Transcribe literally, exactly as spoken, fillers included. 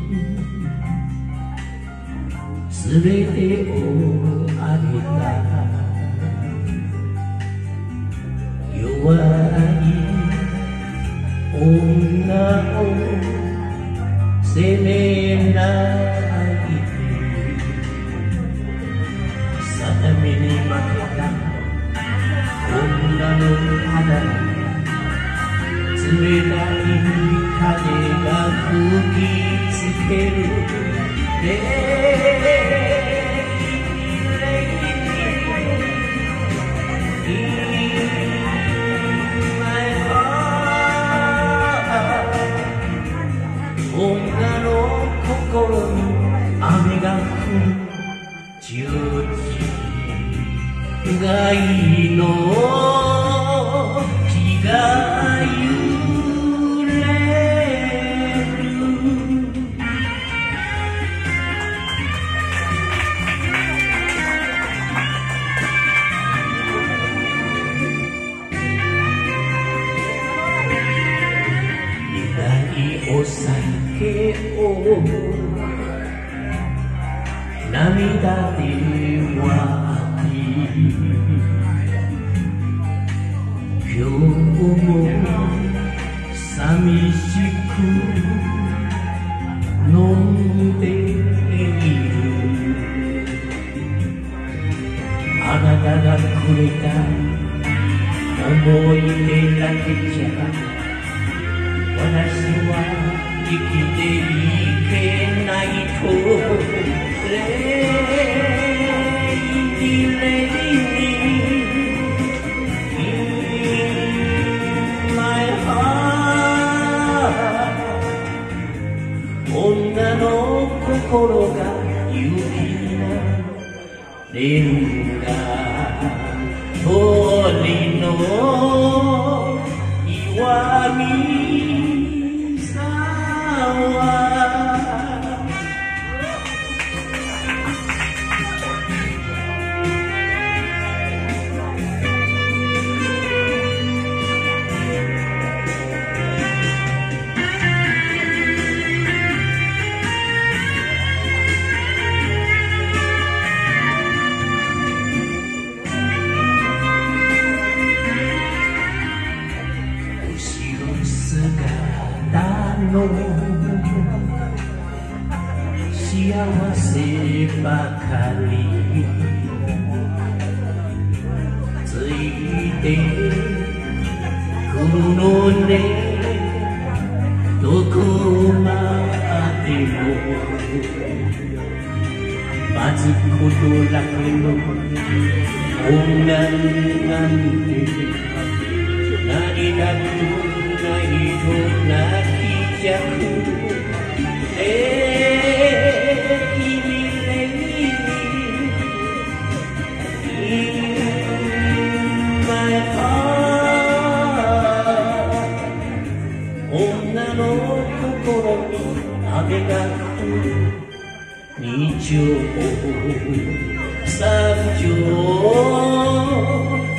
すべてをあげた弱い女を責めないで定めに負けた女の肌に冷たい風が吹きつける女の心に雨が降る十字がいの木が揺れる苦いお酒を涙で割り今日も寂しく飲んでいるあなたがくれた思い出だけじゃ私は生きていけないと女の心が雪なれるんだ鳥の岩見沢の幸せばかりついてくるのねどこまでも待つことだけの女なんて何だとないと泣きじゃく女の心に雨が降る二丁三丁